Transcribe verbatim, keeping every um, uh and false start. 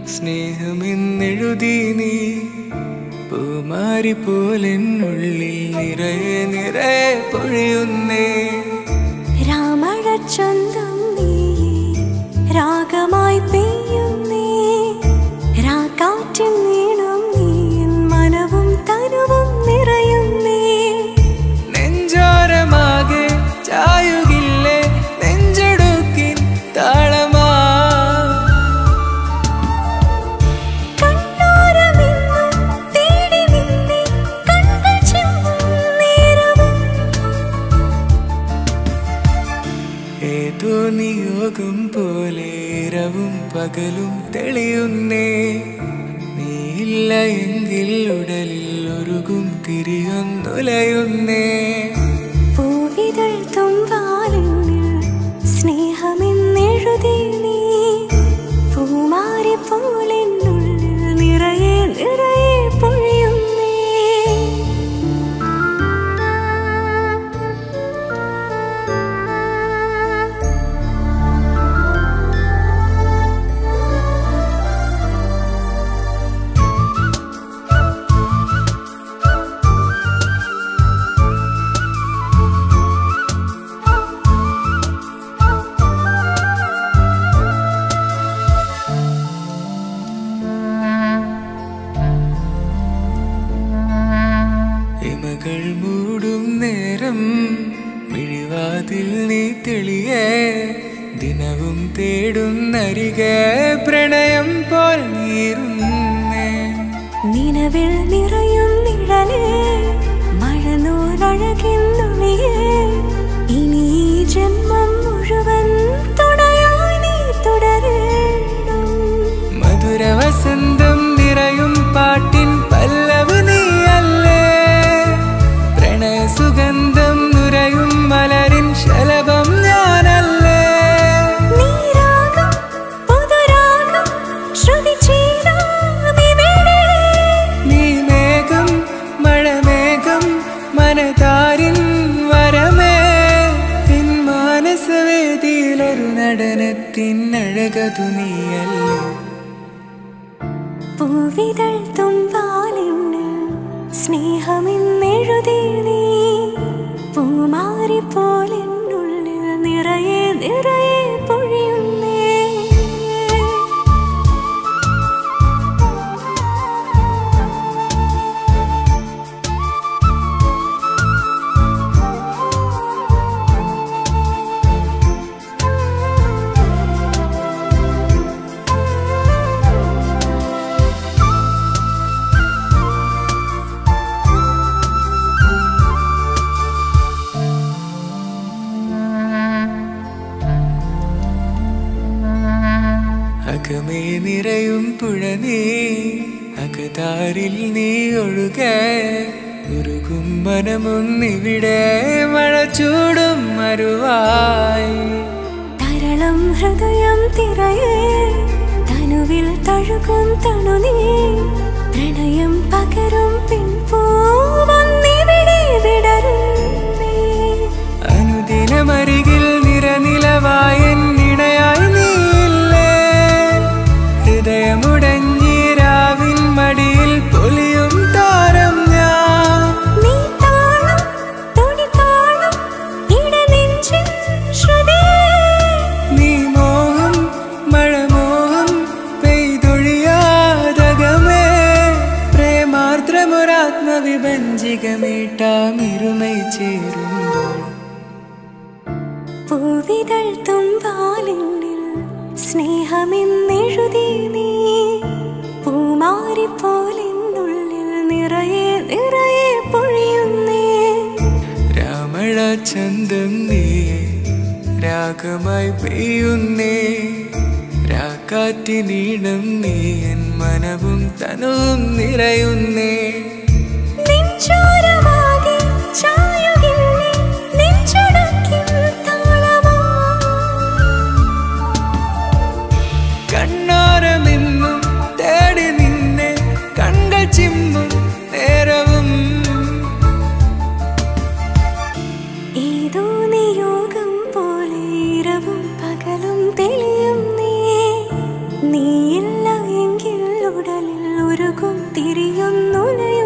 സ്നേഹമെന്നെഴുതി നീ പൂമാരി പോലെന്നുള്ളിൽ നിറയെ നിറയെ പൊഴിയുന്നേ. രാമഴ ചന്തം നീ രാഗമായി പെയ്യുന്നേ. രാക്കാറ്റിൻ നീണം നീ മനവും തനുവും നിറയുന്നേ. നെഞ്ചോരമാകെ ചായുകില്ലേ നെഞ്ചടുക്കിൻ താളമാ. ഏതോ നിയോഗം പോലെ ഇരവും പകലും തെളിയുന്നേ. നീയില്ല എങ്കിൽ ഉടലിൽ ഒരുകും തിരിയൊന്നുലയുന്നേ. പൂവിതൾ തുമ്പാലെന്നിൽ സ്നേഹമെന്നെഴുതി നീ പൂമാരി പോലെന്നുള്ളിൽ നിറയെ നിറയെ പൊഴിയുന്നേ. ഇമകൾ മൂടും നേരം മിഴിവാതിൽ നീ തെളിയേ. ദിനവും തേടുന്നരികെ പ്രണയം പോൽ നീറുന്നേ. നിലവിൽ നിറയും നിഴലേ മഴനൂലഴകിന്നുള്ളിയേ. ഇനി ഈ ജന്മം മുഴുവൻ തുണയായി നീ തുടരണം. മധുരവസന്തം നിറയും പാട്ടിൻ പല്ലവ് നീയല്ലേ. പ്രണയ സുഗന്ധം നുരയും മലരിൻ ശലഭം ഞാനല്ലേ. നീരാഗം പുതുരാഗം ശ്രുതി ചേരാമിവിടെ. നീ മേഘം മഴമേഘം മനതാരിൻ വരമേ. എൻ മാനസവേദിയിലൊരു നടനത്തിൻ അഴകതു നീയല്ലേ. പൂവിതൾ തുമ്പാലെന്നിൽ സ്നേഹമെന്നെഴുതി നീ പൂമാരി പോലെന്നുള്ളിൽ നിറയെ നിറയെ പൊഴിയുന്നേ. അകമേ നിറയും പുഴ നീ അകതാരിൽ നീ ഒഴുകെ. ഉരുകും മനമൊന്നിവിടെ മഴ ചൂടും മരുവായി. തരളം ഹൃദയം തിരയേ തനുവിൽ തഴുകും തണുനീ. പ്രണയം പകരും പിൻപൂവന്നിവിടെ വിടരുന്നേ. അനുദിനമരികിൽ നിറനിലവായൻ ഇണയായി നീയില്ലേ. ഹൃദയമുടഞ്ഞീരാവിൻ മടിയിൽ പൊലിയും താരം ഞാൻ. നീ താളം തുണി താളം ഇടനെഞ്ചിൻ ശ്രുതിയേ. നീ മോഹം മഴമോഹം പെയ്തൊഴിയാതകമേ. പ്രേമാർദ്രമൊരാത്മവിഭഞ്ജികമേട്ടാമിരുമൈ ചേരുമ്പോൾ. പൂവിതൾ തുമ്പാലെന്നിൽ സ്നേഹമെന്നെഴുതി നീ പൂമാരി പോലെന്നുള്ളിൽ നിറയെ നിറയെ പൊഴിയുന്നേ. രാമഴ ചന്തം നീ രാഗമായി പെയ്യുന്നേ. രാക്കാറ്റിനീണം നീ എൻ മനവും തനുവും നിറയുന്നേ. നെഞ്ചോരമാകെ ചായുകില്ലേ നെഞ്ചടക്കിൻ താളമാ. കണ്ണോരമെന്നും തേടി നിന്നെ കണ്കൾ ചിമ്മും നേരവും. ഏതോ നിയോഗം പോലെ ഇരവും പകലും തെളിയും നീ. നീയില്ല എങ്കിൽ ഉലകും തിരിയുന്നുലയുന്നേ